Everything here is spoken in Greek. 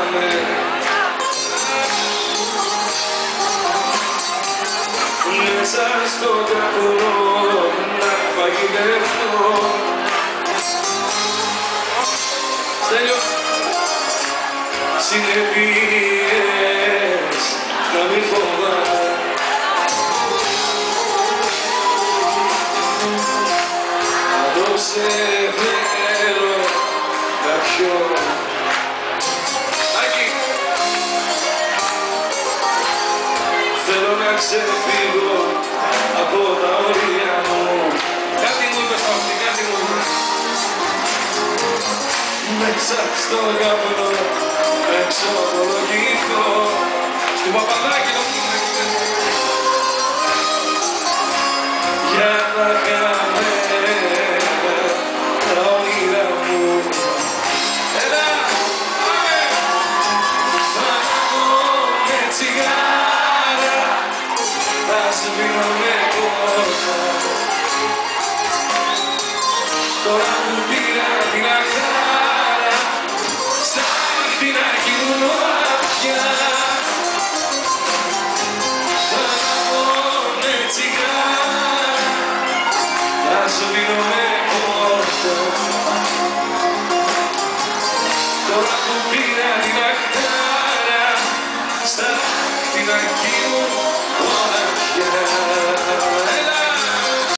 κάμε. Μέσα στο καπνό να παγιδευτώ. Στέλιο. Συνεπίες να μη φοβάμαι. Απόψε θέλω να πιω. Άκη. Θέλω να ξεφύγω από τα όρια μου. Κάτι μου είπες αυτή, κάτι μου είπες. Μέσα στο καπνό να εξομολογηθώ. Στην Παπαδάκη το πουλάκι. Για να κάμε τα όνειρα μου. Έλα, πάμε! Θα πω με τσιγάρα, θα σβήνω με πόρτα. Τώρα που πήρα την αχάρα, στα χτίνα γυρνώ πια. Θα πω με τσιγάρα, θα σβήνω με πόρτα. Τώρα που πήρα την αχάρα, στα χτίνα γυρνώ πια.